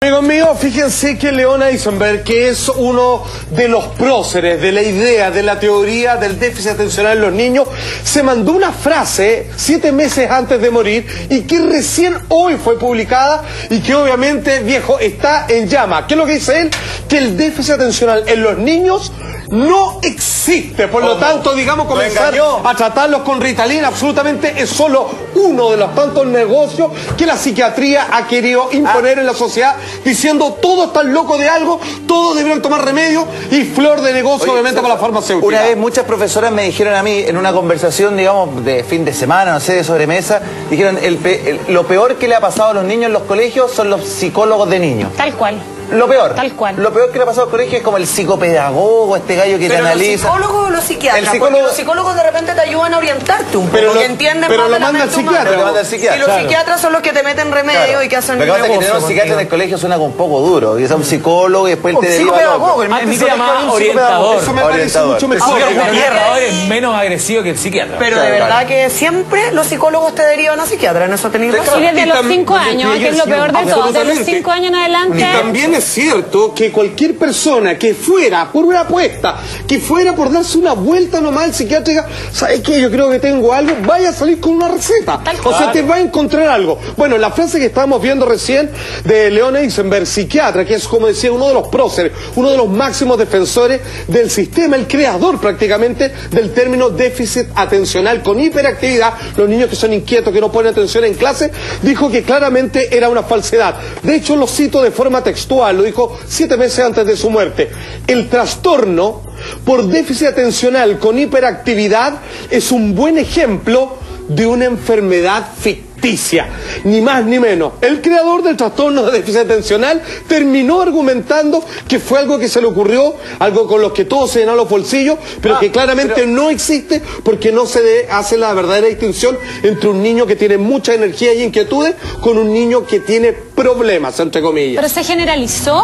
Amigos míos, fíjense que Leon Eisenberg, que es uno de los próceres de la idea, de la teoría del déficit atencional en los niños, se mandó una frase 7 meses antes de morir y que recién hoy fue publicada y que obviamente, viejo, está en llama. ¿Qué es lo que dice él? Que el déficit atencional en los niños no existe, por lo tanto, digamos, comenzar a tratarlos con Ritalin absolutamente es solo uno de los tantos negocios que la psiquiatría ha querido imponer en la sociedad, diciendo todos están locos de algo, todos deberían tomar remedio y flor de negocio, obviamente, para la farmacéutica. Una vez muchas profesoras me dijeron a mí, en una conversación, digamos, de fin de semana, no sé, de sobremesa, dijeron, lo peor que le ha pasado a los niños en los colegios son los psicólogos de niños. Tal cual. Lo peor. Tal cual. Lo peor que le ha pasado al colegio es como el psicopedagogo, este gallo que te analiza. ¿Los psicólogos o los psiquiatras? Porque los psicólogos de repente te ayudan a orientarte un poco, porque entienden pero más lo de la manda el mente psiquiatra. humana. Y los psiquiatras son los que te meten remedio y que hacen negocio. Lo que pasa es que tener un psiquiatra en el colegio suena un poco duro. Y es un psicólogo y después te deriva a otro. A mí se llama orientador. Eso me parece mucho mejor. El orientador es menos agresivo que el psiquiatra. Pero de verdad que siempre los psicólogos te derivan a psiquiatra, en eso tenéis razón. Y desde los 5 años, que es lo peor de todo, de los 5 años en adelante. Y también es cierto que cualquier persona que fuera por una apuesta, que fuera por darse una vuelta nomás al psiquiatra, ¿sabes qué? Yo creo que tengo algo, vaya a salir con una receta. O sea, te va a encontrar algo. Bueno, la frase que estábamos viendo recién de Leon Eisenberg, psiquiatra, que es, como decía, uno de los próceres, uno de los máximos defensores del sistema, el creador prácticamente del término déficit atencional con hiperactividad, los niños que son inquietos, que no ponen atención en clase, dijo que claramente era una falsedad. De hecho, lo cito de forma textual, lo dijo 7 meses antes de su muerte. El trastorno por déficit atencional con hiperactividad es un buen ejemplo de una enfermedad ficticia, ni más ni menos. El creador del trastorno de déficit atencional terminó argumentando que fue algo que se le ocurrió, algo con lo que todos se llenaron los bolsillos, pero que claramente no existe porque no se hace la verdadera distinción entre un niño que tiene mucha energía y inquietudes con un niño que tiene problemas, entre comillas. ¿Pero se generalizó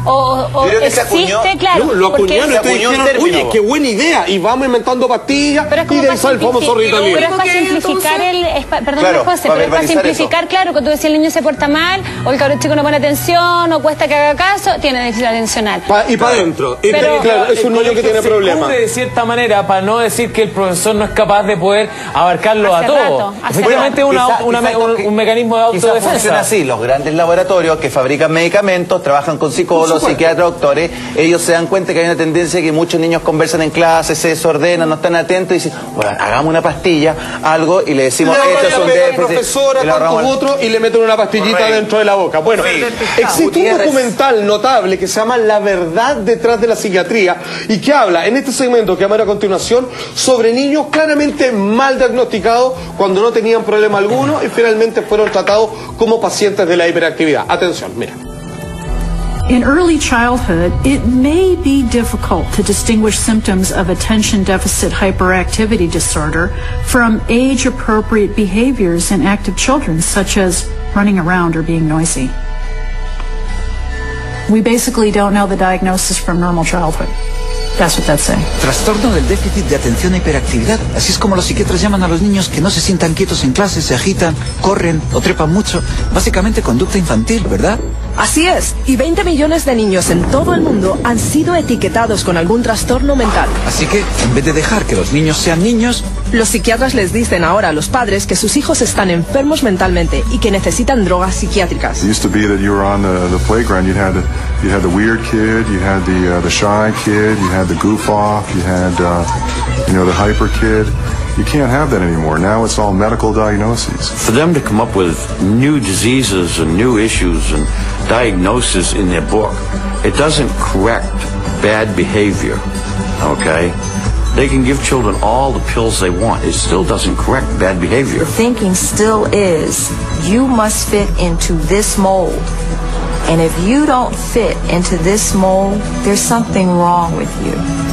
o existe? Claro, no, lo acuñaron y dijeron, oye, qué buena idea, y vamos inventando pastillas y de ahí sale el famoso Ritalin. Pero es para simplificar para simplificar, claro, cuando tú decías el niño se porta mal, o el cabrón chico no pone atención, o cuesta que haga caso, tiene déficit atencional. Y para adentro. Claro, es un niño que tiene problemas. De cierta manera, para no decir que el profesor no es capaz de poder abarcarlo a todo. Efectivamente es un mecanismo de autodefensa. Funciona así, los grandes laboratorios que fabrican medicamentos, trabajan con psicólogos, psiquiatras, doctores, ellos se dan cuenta que hay una tendencia que muchos niños conversan en clase, se desordenan, no están atentos y dicen, bueno, hagamos una pastilla, algo, y le decimos, esto es un déficit. Tantos otros y le meten una pastillita dentro de la boca. Bueno, existe un documental notable que se llama La verdad detrás de la psiquiatría y que habla en este segmento que vamos a ver a continuación sobre niños claramente mal diagnosticados cuando no tenían problema alguno y finalmente fueron tratados como pacientes de la hiperactividad. Atención, mira. In early childhood, it may be difficult to distinguish symptoms of attention deficit hyperactivity disorder from age-appropriate behaviors in active children, such as running around or being noisy. We basically don't know the diagnosis from normal childhood. That's what that's saying. Trastorno del déficit de atención e hiperactividad. Así es como los psiquiatras llaman a los niños que no se sientan quietos en clase, se agitan, corren o trepan mucho. Básicamente conducta infantil, ¿verdad? Así es, y 20 millones de niños en todo el mundo han sido etiquetados con algún trastorno mental. Así que, en vez de dejar que los niños sean niños, los psiquiatras les dicen ahora a los padres que sus hijos están enfermos mentalmente y que necesitan drogas psiquiátricas. It used to be that you were on the playground, you had the weird kid, you had the shy kid, you had the goof off, you had the hyper kid. You can't have that anymore. Now it's all medical diagnoses. For them to come up with new diseases and new issues and diagnoses in their book, it doesn't correct bad behavior, okay? They can give children all the pills they want. It still doesn't correct bad behavior. The thinking still is, you must fit into this mold. And if you don't fit into this mold, there's something wrong with you.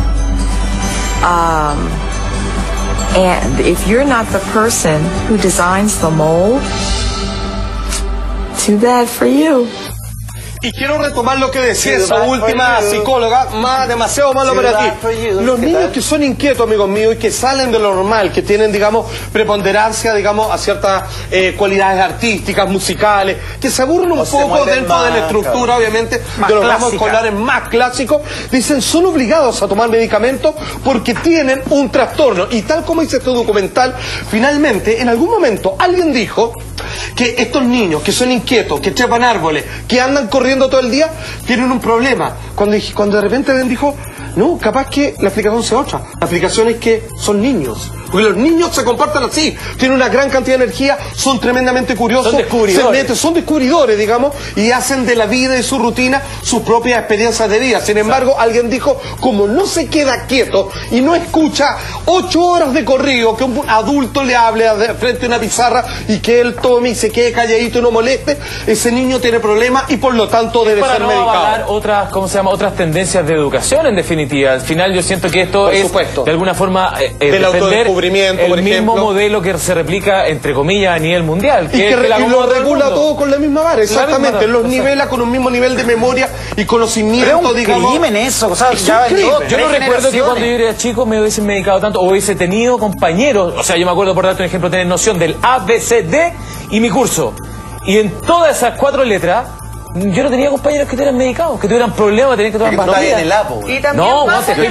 And if you're not the person who designs the mold, too bad for you. Y quiero retomar lo que decía esa última psicóloga, demasiado malo para ti. Los niños que son inquietos, amigos míos, y que salen de lo normal, que tienen, digamos, preponderancia, digamos, a ciertas cualidades artísticas, musicales, que se aburren un poco dentro de la estructura, obviamente, de los ramos escolares más clásicos, dicen, son obligados a tomar medicamentos porque tienen un trastorno. Y tal como dice este documental, finalmente, en algún momento, alguien dijo que estos niños que son inquietos, que trepan árboles, que andan corriendo todo el día, tienen un problema. Cuando de repente alguien dijo, no, capaz que la explicación sea otra. La explicación es que son niños. Porque los niños se comportan así, tienen una gran cantidad de energía, son tremendamente curiosos, son descubridores, digamos, y hacen de la vida y su rutina sus propias experiencias de vida. Sin embargo, alguien dijo, como no se queda quieto y no escucha 8 horas de corrido que un adulto le hable frente a una pizarra y que él tome y se quede calladito y no moleste, ese niño tiene problemas y por lo tanto debe ser medicado. Otras, ¿cómo se llama? Otras tendencias de educación, en definitiva. Al final yo siento que esto es, de alguna forma, defender el mismo modelo que se replica, entre comillas, a nivel mundial. Y lo regula todo con la misma vara, exactamente. Los nivela con un mismo nivel de memoria y conocimiento, digamos. Crimen eso, o sea, yo no recuerdo que cuando yo era chico me hubiesen medicado tanto, o hubiese tenido compañeros, o sea, yo me acuerdo, por darte un ejemplo, tener noción del A, B, C, D y mi curso. Y en todas esas 4 letras, yo no tenía compañeros que tuvieran medicados, que tuvieran problemas, tenían que tomar pastillas. No,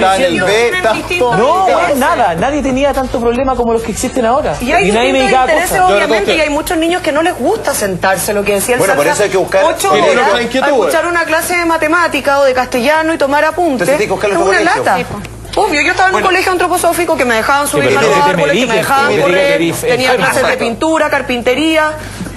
nada, nadie tenía tanto problema como los que existen ahora. Y hay nadie medicaba intereses, obviamente, y hay muchos niños que no les gusta sentarse, lo que decía el Bueno, por eso hay que buscar 8 horas a escuchar una clase de matemática o de castellano y tomar apuntes. Es una lata. Obvio, yo estaba en un colegio antroposófico que me dejaban subir a los árboles, que me dejaban correr, tenía clases de pintura, carpintería.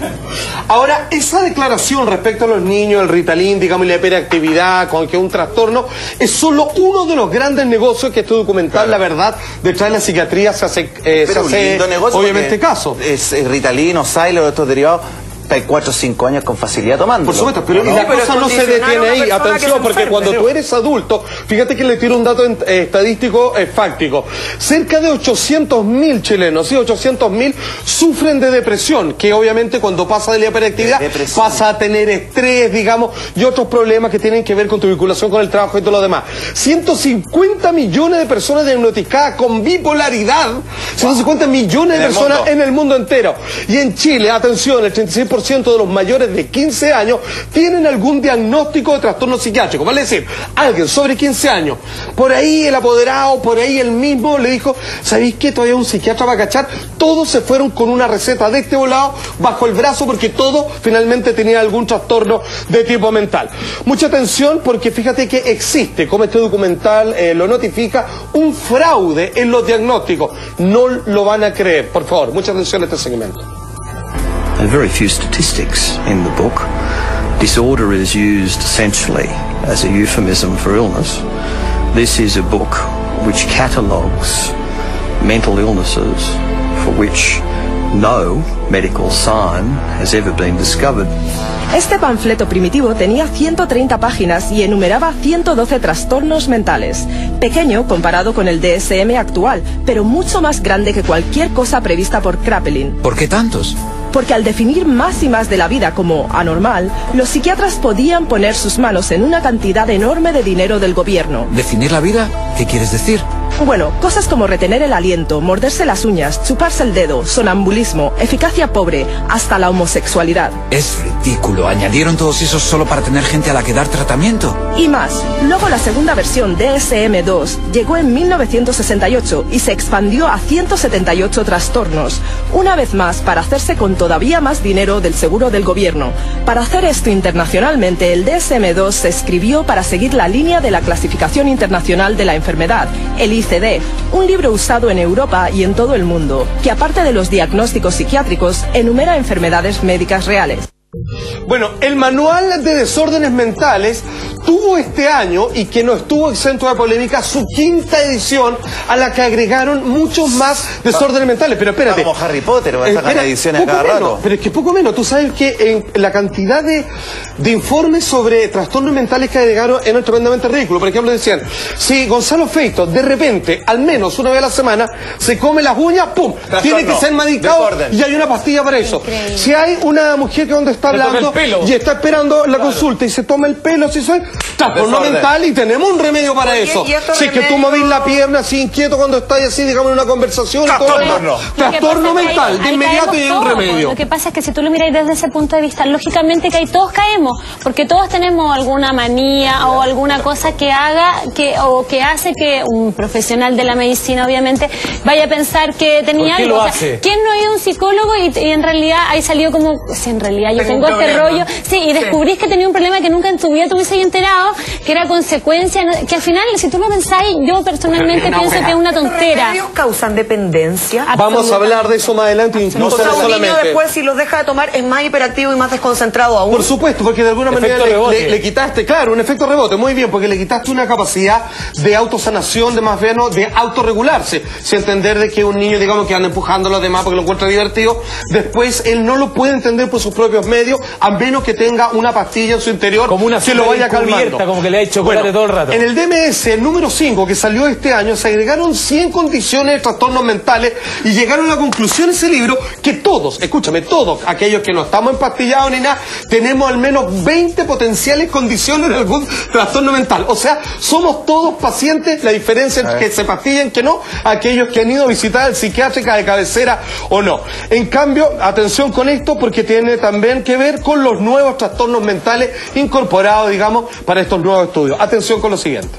Ahora, esa declaración respecto a los niños, el Ritalin, digamos, y la hiperactividad, con que es un trastorno, es solo uno de los grandes negocios que este documental, la verdad, detrás de la psiquiatría se hace obviamente caso. Es Ritalin o Xylo, estos derivados. Hay 4 o 5 años con facilidad tomando. Por supuesto, pero la cosa no se detiene ahí. Atención, porque cuando tú eres adulto, fíjate que le tiro un dato estadístico fáctico. Cerca de 800.000 chilenos, sí, 800.000 sufren de depresión, que obviamente cuando pasa de la hiperactividad pasa a tener estrés, digamos, y otros problemas que tienen que ver con tu vinculación con el trabajo y todo lo demás. 150 millones de personas diagnosticadas con bipolaridad, 150 millones de personas en el mundo entero. Y en Chile, atención, el 36% de los mayores de 15 años tienen algún diagnóstico de trastorno psiquiátrico. Vale decir, alguien sobre 15 años, por ahí el apoderado, por ahí el mismo le dijo, ¿sabéis qué? Todavía un psiquiatra va a cachar. Todos se fueron con una receta de este volado bajo el brazo porque todos finalmente tenían algún trastorno de tipo mental. Mucha atención porque fíjate que existe, como este documental lo notifica, un fraude en los diagnósticos. No lo van a creer. Por favor, mucha atención a este segmento. And very few statistics in the book. Disorder is used essentially as a euphemism for illness. This is a book which catalogues mental illnesses for which no medical sign has ever been discovered. Este panfleto primitivo tenía 130 páginas y enumeraba 112 trastornos mentales. Pequeño comparado con el DSM actual, pero mucho más grande que cualquier cosa prevista por Kraepelin. ¿Por qué tantos? Porque al definir más y más de la vida como anormal, los psiquiatras podían poner sus manos en una cantidad enorme de dinero del gobierno. ¿Definir la vida? ¿Qué quieres decir? Bueno, cosas como retener el aliento, morderse las uñas, chuparse el dedo, sonambulismo, eficacia pobre, hasta la homosexualidad. Es ridículo. ¿Añadieron todos esos solo para tener gente a la que dar tratamiento? Y más. Luego la segunda versión DSM-2 llegó en 1968 y se expandió a 178 trastornos. Una vez más, para hacerse con todavía más dinero del seguro del gobierno. Para hacer esto internacionalmente, el DSM-2 se escribió para seguir la línea de la Clasificación Internacional de la Enfermedad, el ICD, un libro usado en Europa y en todo el mundo, que aparte de los diagnósticos psiquiátricos, enumera enfermedades médicas reales. Bueno, el manual de desórdenes mentales tuvo este año y que no estuvo exento de polémica su 5ª edición, a la que agregaron muchos más desórdenes mentales. Pero espérate. Como Harry Potter, va a sacar ediciones a cada rato. Pero es que poco menos. Tú sabes que en la cantidad de informes sobre trastornos mentales que agregaron eran tremendamente ridículos. Por ejemplo, decían, si Gonzalo Feito de repente, al menos una vez a la semana, se come las uñas, ¡pum! Tiene que ser medicado y hay una pastilla para eso. Increíble. Si hay una mujer que donde está hablando y está esperando la consulta y se toma el pelo, si soy trastorno mental, y tenemos un remedio para eso. Si es que tú movís la pierna así inquieto cuando estás así, digamos, en una conversación, trastorno mental, de inmediato hay un remedio. Lo que pasa es que si tú lo miras desde ese punto de vista, lógicamente que ahí todos caemos, porque todos tenemos alguna manía o alguna cosa que haga o que hace que un profesional de la medicina, obviamente, vaya a pensar que tenía algo. O sea, ¿quién no ha ido a un psicólogo y en realidad ahí salió como, si en realidad yo tengo este rollo, sí, y descubrís que tenía un problema que nunca en tu vida te hubiese enterado, que era consecuencia, que al final, si tú lo pensáis, yo personalmente pienso que es una tontera. ¿Los causan dependencia? Vamos a hablar de eso más adelante. O sea, un niño después, si los deja de tomar, es más hiperactivo y más desconcentrado aún. Por supuesto, porque de alguna manera le quitaste, claro, un efecto rebote, muy bien, porque le quitaste una capacidad de autosanación, de más bien, de autorregularse, sin entender de que un niño, digamos, que anda empujando a los demás porque lo encuentra divertido, después él no lo puede entender por sus propios medios, a menos que tenga una pastilla en su interior como una que lo vaya calmando. Como que le ha hecho chocolate todo el rato. En el DMS número 5, que salió este año, se agregaron 100 condiciones de trastornos mentales y llegaron a la conclusión en ese libro que todos, escúchame, todos aquellos que no estamos empastillados ni nada, tenemos al menos 20 potenciales condiciones de algún trastorno mental. O sea, somos todos pacientes, la diferencia es que se pastillen que no, aquellos que han ido a visitar al psiquiátrica de cabecera o no. En cambio, atención con esto, porque tiene también que ver con los nuevos trastornos mentales incorporados, digamos, para estos nuevos estudios. Atención con lo siguiente.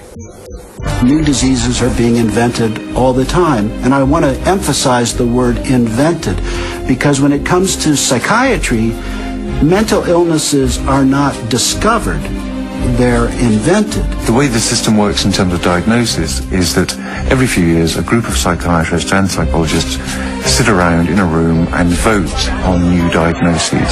New diseases are being invented all the time, and I want to emphasize the word invented, because when it comes to psychiatry, mental illnesses are not discovered, they're invented. The way the system works in terms of diagnosis is that every few years a group of psychiatrists and psychologists sit around in a room and vote on new diagnoses.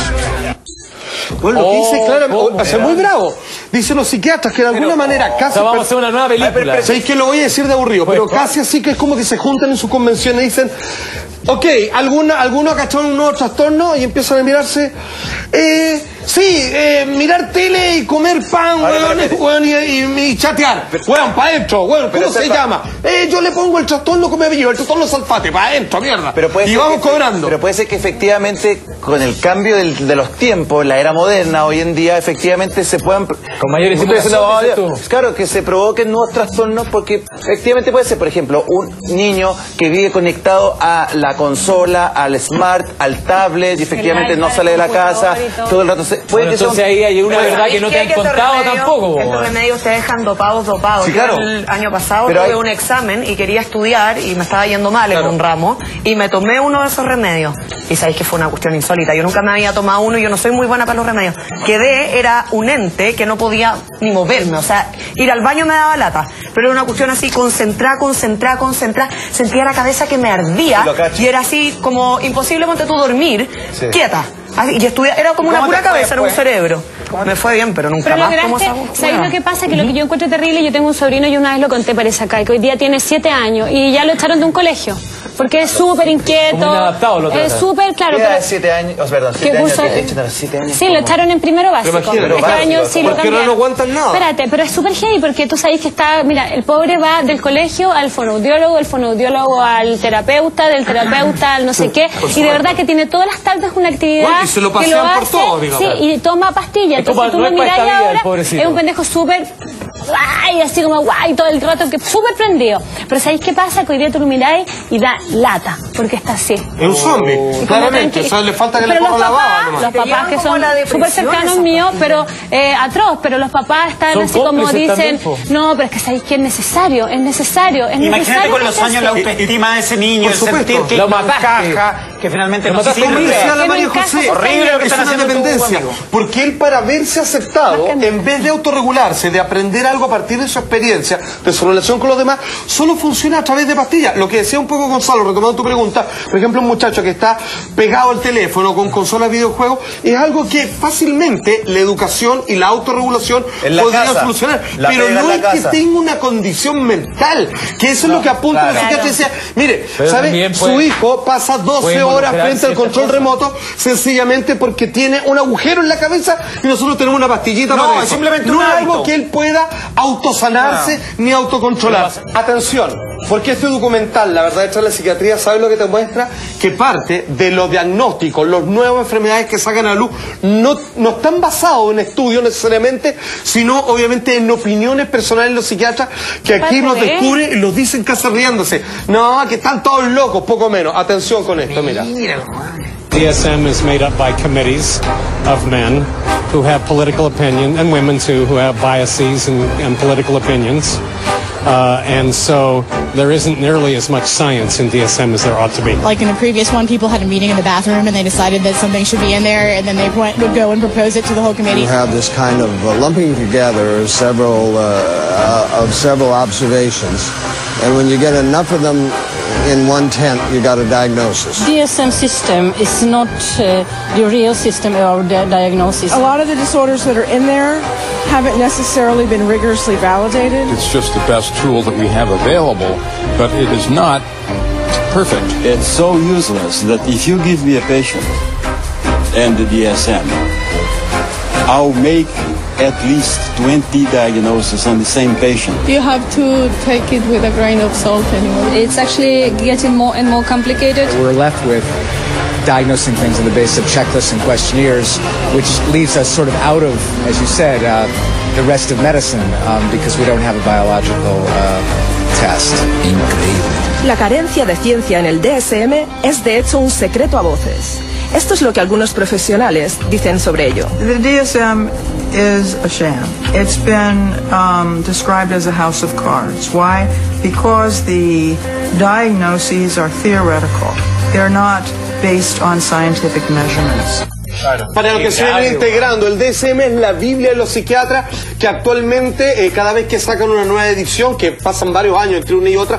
Bueno, lo que dice claramente, o sea, muy bravo. Dicen los psiquiatras que de alguna manera casi... vamos a hacer una nueva película. Sabéis que lo voy a decir de aburrido, pero casi así que es como que se juntan en sus convenciones y dicen, ok, algunos cacharon un nuevo trastorno y empiezan a mirarse, mirar tele y comer pan, weón, y chatear. Weón, para adentro, weón, ¿cómo se llama? Yo le pongo el trastorno come vivo, el trastorno salfate, para adentro, mierda. Y vamos cobrando. Pero puede ser que efectivamente, con el cambio de los tiempos, la era moderna, hoy en día, efectivamente se puedan... Con mayor estimulación, claro, que se provoquen nuevos trastornos, porque efectivamente puede ser, por ejemplo, un niño que vive conectado a la consola, al smart, al tablet, y efectivamente no sale de la casa, todo el rato... entonces ahí hay una verdad que no te han contado tampoco. Estos remedios te dejan dopados. Sí, claro. Yo el año pasado tuve un examen y quería estudiar y me estaba yendo mal en un ramo y me tomé uno de esos remedios. Y sabéis que fue una cuestión insólita. Yo nunca me había tomado uno y yo no soy muy buena para los remedios. Era un ente que no podía ni moverme. O sea, ir al baño me daba lata. Pero era una cuestión así, concentrada. Sentía la cabeza que me ardía y era así como imposible, ponte tú, dormir quieta. Y estudiar, era como una pura cabeza, era un cerebro. Me fue bien, pero nunca más. ¿Sabes lo que pasa? Que lo que yo encuentro terrible, yo tengo un sobrino y una vez lo conté, parece acá, que hoy día tiene 7 años y ya lo echaron de un colegio. Porque es súper inquieto. Es súper, claro. Pero 7 años, perdón, 7 años que echan a los 7 años. Sí, lo echaron en primero básico. Este año sí lo cambiaron. No aguantan nada. Espérate, pero es súper heavy porque tú sabes que está, mira, el pobre va del colegio al fonoaudiólogo, el fonoaudiólogo al terapeuta, del terapeuta al no sé qué, y de verdad que tiene todas las tardes una actividad y se lo que lo hace, todo, sí, y toma pastillas. Entonces tú lo miras ahora, es un pendejo súper, así como guay, todo el rato, que súper prendido. Pero ¿sabéis qué pasa? Que hoy día tú lo miráis y da lata, porque está así. Es un zombie, claramente. O sea, le falta que le ponga la baba. Los papás que son súper cercanos míos, pero atroz, pero los papás están así como dicen, no, pero es que sabéis que es necesario. Imagínate con los años la autoestima de ese niño, el sentir que lo encaja, que finalmente no sirve. Como decía la María José, horrible lo que están haciendo dependencia. Porque él, para verse aceptado, en vez de autorregularse, de aprender algo a partir de su experiencia, de su relación con los demás, solo funciona a través de pastillas. Lo que decía un poco Gonzalo, retomando tu pregunta, pregunta, por ejemplo, un muchacho que está pegado al teléfono con consolas de videojuegos, es algo que fácilmente la educación y la autorregulación podrían solucionar. Pero no es que tenga una condición mental, que eso es lo que apunta la psiquiatra. Decía, mire, ¿sabe? Su hijo pasa 12 horas frente al control remoto sencillamente porque tiene un agujero en la cabeza y nosotros tenemos una pastillita para eso. Simplemente no es algo que él pueda autosanarse ni autocontrolarse. Atención, porque este documental, la verdad detrás de la psiquiatría, ¿sabes lo que te muestra? Que parte de los diagnósticos, las nuevas enfermedades que sacan a luz, no están basados en estudios necesariamente, sino obviamente en opiniones personales de los psiquiatras, que aquí nos descubren y los dicen casi riéndose. No, que están todos locos, poco menos. Atención con esto, mira. DSM is made up by committees of men who have political opinion, and women too, who have biases and political opinions. And so there isn't nearly as much science in DSM as there ought to be. Like in the previous one, people had a meeting in the bathroom and they decided that something should be in there, and then they would go and propose it to the whole committee. You have this kind of lumping together of several observations, and when you get enough of them in one tent, you got a diagnosis. DSM system is not the real system of the diagnosis. A lot of the disorders that are in there haven't necessarily been rigorously validated. It's just the best tool that we have available, but it is not perfect. It's so useless that if you give me a patient and the DSM, I'll make at least 20 diagnoses on the same patient. You have to take it with a grain of salt anyway. It's actually getting more and more complicated. We're left with diagnosing things on the basis of checklists and questionnaires, which leaves us sort of out of, as you said, the rest of medicine because we don't have a biological test. Increíble. La carencia de ciencia en el DSM es de hecho un secreto a voces. Esto es lo que algunos profesionales dicen sobre ello. The DSM is a sham. It's been described as a house of cards. Why? Because the diagnoses are theoretical. They're not based on scientific measurements. Para lo que se viene integrando, el DSM es la Biblia de los psiquiatras, que actualmente cada vez que sacan una nueva edición, que pasan varios años entre una y otra,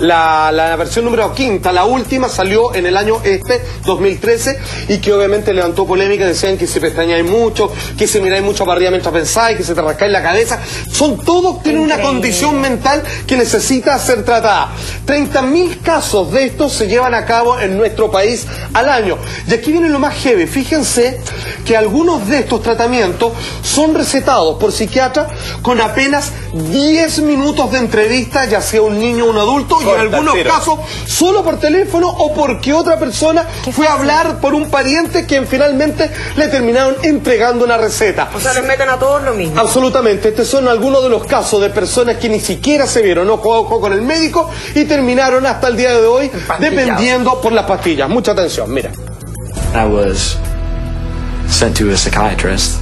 la versión número 5, la última, salió en el año 2013, y que obviamente levantó polémica. Decían que se pestañáis mucho, que se miráis mucho para arriba mientras pensáis, que se te rascáis la cabeza. Todos tienen una condición mental que necesita ser tratada. 30.000 casos de estos se llevan a cabo en nuestro país al año. Y aquí viene lo más heavy. Fíjense que algunos de estos tratamientos son recetados por psiquiatras con apenas 10 minutos de entrevista, ya sea un niño o un adulto, y en algunos casos solo por teléfono o porque otra persona fue a hablar por un pariente que finalmente le terminaron entregando una receta. O sea, les meten a todos lo mismo. Absolutamente. Estos son algunos de los casos de personas que ni siquiera se vieron ojo con el médico y terminaron hasta el día de hoy dependiendo por las pastillas. Mucha atención, mira. I was sent to a psychiatrist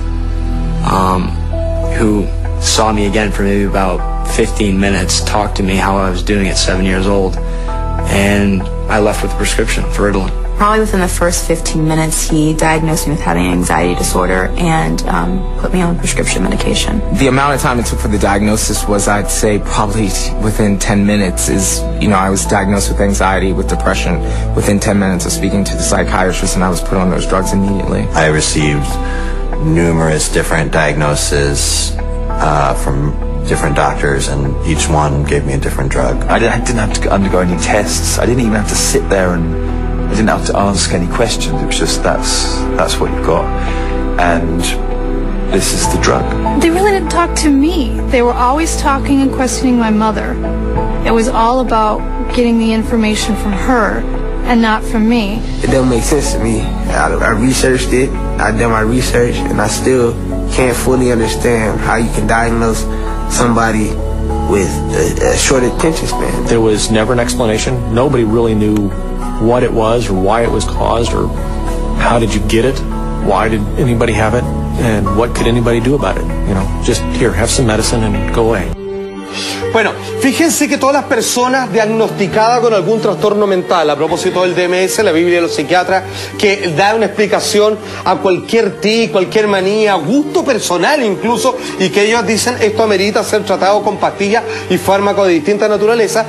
who saw me again for maybe about 15 minutes, talked to me how I was doing at 7 years old, and I left with a prescription for Ritalin. Probably within the first 15 minutes, he diagnosed me with having an anxiety disorder and put me on prescription medication. The amount of time it took for the diagnosis was, I'd say, probably within 10 minutes I was diagnosed with anxiety, with depression, within 10 minutes of speaking to the psychiatrist, and I was put on those drugs immediately. I received numerous different diagnoses from different doctors, and each one gave me a different drug. I didn't have to undergo any tests. I didn't even have to sit there and I didn't have to ask any questions. It was just that's what you've got, and this is the drug. They really didn't talk to me. They were always talking and questioning my mother. It was all about getting the information from her and not from me. It don't make sense to me. I researched it, I done my research, and I still can't fully understand how you can diagnose somebody with a short attention span. There was never an explanation. Nobody really knew what it was or why it was caused or how did you get it, why did anybody have it, and what could anybody do about it. Just here, have some medicine and go away. Bueno, fíjense que todas las personas diagnosticadas con algún trastorno mental, a propósito del DMS, la Biblia de los psiquiatras, que da una explicación a cualquier tic, cualquier manía, gusto personal incluso, y que ellos dicen esto amerita ser tratado con pastillas y fármacos de distinta naturaleza,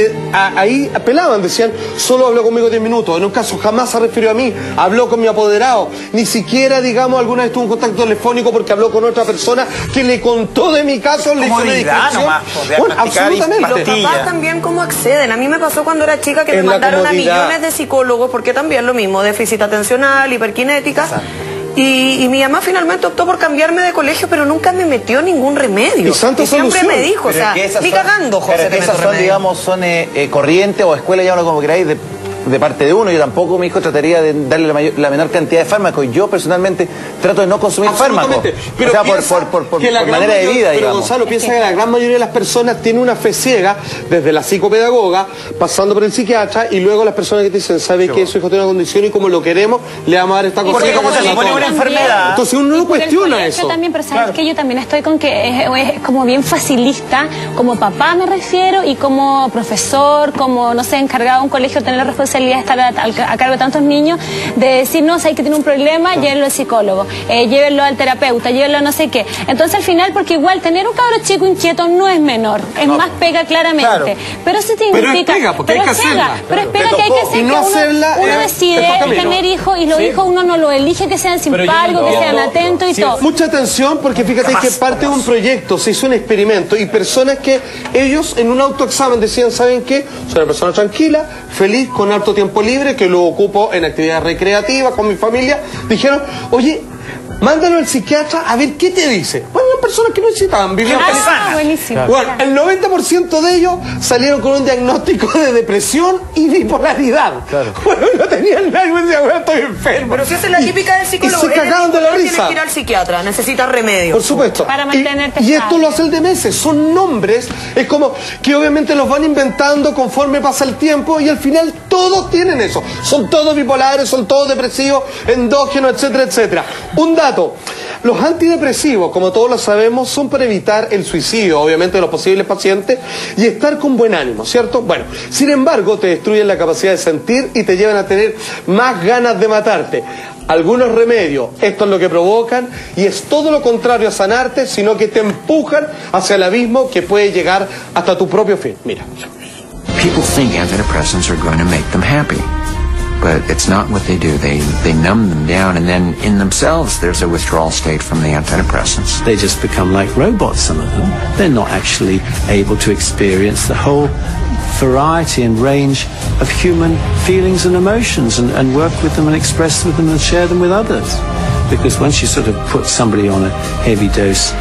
ahí apelaban, decían, solo habló conmigo 10 minutos, en un caso jamás se refirió a mí, habló con mi apoderado, ni siquiera, digamos, alguna vez tuvo un contacto telefónico porque habló con otra persona que le contó de mi caso, le hizo una descripción. Bueno, absolutamente. Los papás también cómo acceden. A mí me pasó cuando era chica que me mandaron a millones de psicólogos, porque también lo mismo, déficit atencional, hiperkinética. Y mi mamá finalmente optó por cambiarme de colegio, pero nunca me metió ningún remedio. Y siempre me dijo, o sea, ni cagando, José, te meto remedio. Digamos, son corrientes o escuelas, llámalo como queráis, de parte de uno. Yo tampoco, mi hijo, trataría de darle la menor cantidad de fármacos. Yo personalmente trato de no consumir fármacos. Pero o sea, por manera de vida, pero Gonzalo, piensa que la gran mayoría de las personas tiene una fe ciega, desde la psicopedagoga, pasando por el psiquiatra, y luego las personas que te dicen, ¿sabe que su hijo tiene una condición y como lo queremos, le vamos a dar esta cosa? Porque como se supone una enfermedad. Entonces uno no cuestiona eso. También, pero sabes que yo también estoy con que es como bien facilista, como papá me refiero, y como profesor, como, no sé, encargado de un colegio, tener la responsabilidad de estar a cargo de tantos niños, de decir, no, sabes que tiene un problema, llévenlo al psicólogo, llévenlo al terapeuta, llévenlo a no sé qué. Entonces al final, porque igual tener un cabro chico inquieto no es menor, es más pega claramente. Claro. Pero sí te implica. Pero es pega, porque hay que hacerla. Pero es pega que hay que hacer, no que uno decide tener hijos, y los hijos uno no los elige, que sean simpáticos, que sean atentos y todo. Mucha atención, porque fíjate que parte de un proyecto, se hizo un experimento, y personas que ellos en un autoexamen decían, ¿saben qué? Soy una persona tranquila, feliz, con harto tiempo libre, que lo ocupo en actividades recreativas con mi familia. Dijeron, oye, mándalo al psiquiatra a ver qué te dice. Bueno, eran personas que no necesitaban vivir felices. Buenísimo. Bueno, el 90% de ellos salieron con un diagnóstico de depresión y bipolaridad. Claro. Bueno, no tenían nada, y me decían, bueno, estoy enfermo. Pero si esa es la típica del psicólogo, y se cagaban de la risa. Tienes que ir al psiquiatra, necesitas remedio. Por supuesto. Para mantenerte y esto lo hace el DMS, son nombres, es como que obviamente los van inventando conforme pasa el tiempo, y al final todos tienen eso. Son todos bipolares, son todos depresivos, endógenos, etcétera, etcétera. Un dato, los antidepresivos, como todos lo sabemos, son para evitar el suicidio, obviamente, de los posibles pacientes, y estar con buen ánimo, ¿cierto? Bueno, sin embargo, te destruyen la capacidad de sentir y te llevan a tener más ganas de matarte. Algunos remedios, esto es lo que provocan, y es todo lo contrario a sanarte, sino que te empujan hacia el abismo que puede llegar hasta tu propio fin. Mira. People think antidepressants are going to make them happy, but it's not what they do. They numb them down, and then in themselves there's a withdrawal state from the antidepressants. They just become like robots, some of them. They're not actually able to experience the whole variety and range of human feelings and emotions, and work with them and express with them and share them with others. Because once you sort of put somebody on a heavy dose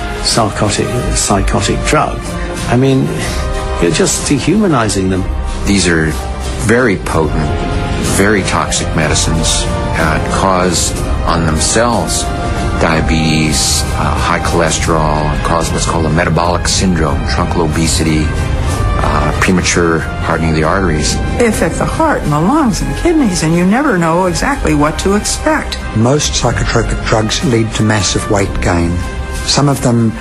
psychotic drug, I mean, you're just dehumanizing them. These are very potent, very toxic medicines, cause on themselves diabetes, high cholesterol, cause what's called a metabolic syndrome, truncal obesity, premature hardening of the arteries. They affect the heart and the lungs and the kidneys, and you never know exactly what to expect. Most psychotropic drugs lead to massive weight gain. Some of them,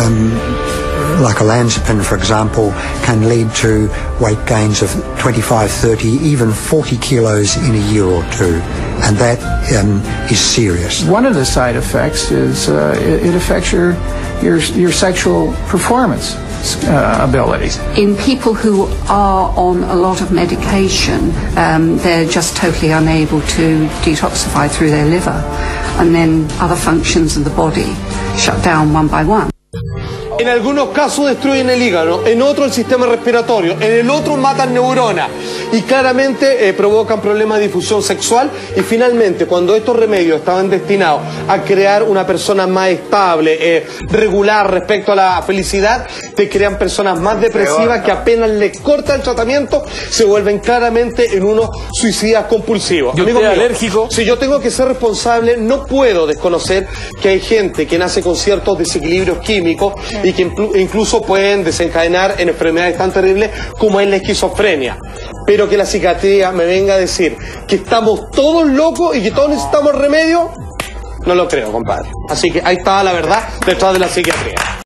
like olanzapine, for example, can lead to weight gains of 25, 30, even 40 kilos in a year or two, and that is serious. One of the side effects is it affects your sexual performance abilities. In people who are on a lot of medication, they're just totally unable to detoxify through their liver, and then other functions of the body shut down one by one. En algunos casos destruyen el hígado, en otros el sistema respiratorio, en el otro matan neuronas y claramente provocan problemas de difusión sexual. Y finalmente, cuando estos remedios estaban destinados a crear una persona más estable, regular respecto a la felicidad, te crean personas más depresivas que apenas les corta el tratamiento, se vuelven claramente en unos suicidas compulsivos. Yo estoy alérgico. Si yo tengo que ser responsable, no puedo desconocer que hay gente que nace con ciertos desequilibrios químicos y que incluso pueden desencadenar en enfermedades tan terribles como es la esquizofrenia. Pero que la psiquiatría me venga a decir que estamos todos locos y que todos necesitamos remedio, no lo creo, compadre. Así que ahí está la verdad detrás de la psiquiatría.